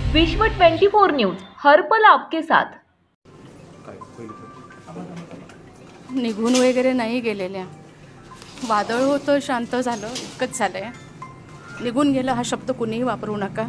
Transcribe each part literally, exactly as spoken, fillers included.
विश्व चोवीस न्यूज हर पल आपके साथ। निघून वगैरे नाही गेलेल्या, वादळ होतं, शांत झालं, इतकंच झालंय। निघून गेला हा शब्द कुणीही वापरू नका।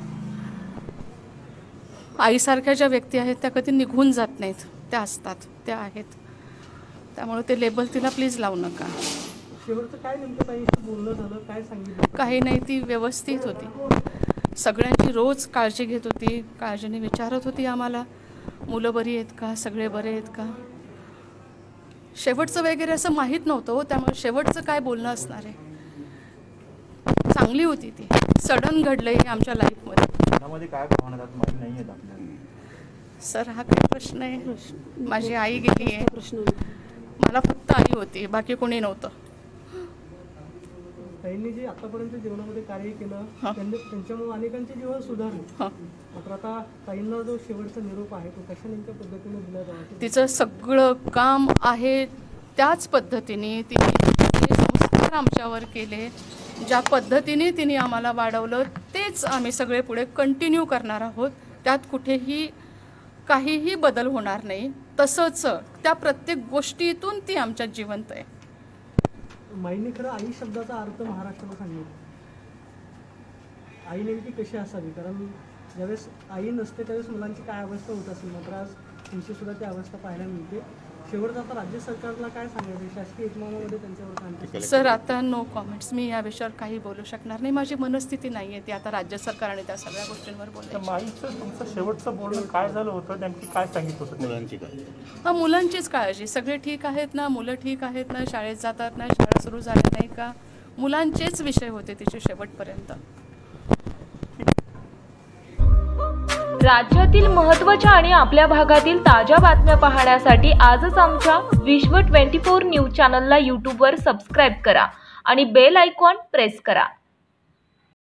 आईसारख्या ज्या व्यक्ती आहेत त्या कधी निघून जात नाहीत, त्या असतात, त्या आहेत। त्यामुळे ते लेबल तिला प्लीज लावू नका। शेवटचं काय नेमकं ताईंशी बोलणं झालं, काय सांगितलं? काही नाही, ती व्यवस्थित होती, सगळ्यांची रोज काळजी घेत होती, काळजीने विचारत होती आम्हाला, मुलं बरी आहेत का, सगळे बरे आहेत का। शेवटचं वगैरे असं माहीत नव्हतं हो, त्यामुळे शेवटचं काय बोलणं असणार आहे। चांगली होती ती, सडन घडलंय हे आमच्या लाईफमध्ये। मनामध्ये काय भावना आहेत माहीत नाही आहेत आपल्याला। सर हा काय प्रश्न आहे? माझी आई गेली आहे, प्रश्न मला फक्त आई होती, बाकी कोणी नव्हतं। ताईंनी जे आतापर्यंत जीवनामध्ये कार्य केलं त्यांनी त्यांच्यामुळे अनेकांचे जीवन सुधारले। मात्र आता ताईंना जो शेवटचा निरोप आहे तो कशा नेमक्या पद्धतीने दिला जावा? तिचं सगळं काम आहे त्याच पद्धतीने तिने जे संस्कार आमच्यावर केले, ज्या पद्धतीने तिने आम्हाला वाढवलं तेच आम्ही सगळे पुढे कंटिन्यू करणार आहोत। त्यात कुठेही काहीही बदल होणार नाही, तसंच त्या प्रत्येक गोष्टीतून ती आमच्यात जिवंत आहे। माईने खरं आई शब्दाचा अर्थ महाराष्ट्राला सांगितला। आई नेमकी कशी असावी, कारण ज्यावेळेस आई नसते त्यावेळेस मुलांची काय अवस्था होत असेल, मात्र आज तुमची सुद्धा ती अवस्था पाहायला मिळते। शेवटचं आता राज्य सरकारला काय सांगायचं, शासकीय इतमामामध्ये त्यांच्यावर काय? सर आता नो कॉमेंट्स, मी या विषयावर काही बोलू शकणार नाही। माझी मनस्थिती नाही आहे ती आता राज्य सरकार आणि त्या सगळ्या गोष्टींवर बोलायची। माईचं तुमचं शेवटचं बोलणं काय झालं होतं, नेमकी काय सांगितलं होतं? मुलांची काय? हां, मुलांचीच काळजी, सगळे ठीक आहेत ना, मुलं ठीक आहेत ना, शाळेत जातात ना, शाळा सुरू झाली नाही का, मुलांचेच विषय होते तिचे शेवटपर्यंत। राज्यातील महत्त्वाच्या आणि आपल्या भागातील ताज्या बातम्या पाहण्यासाठी आजच आमच्या विश्व चोवीस न्यूज चॅनलला यूट्यूबवर सबस्क्राईब करा आणि बेल आयकॉन प्रेस करा।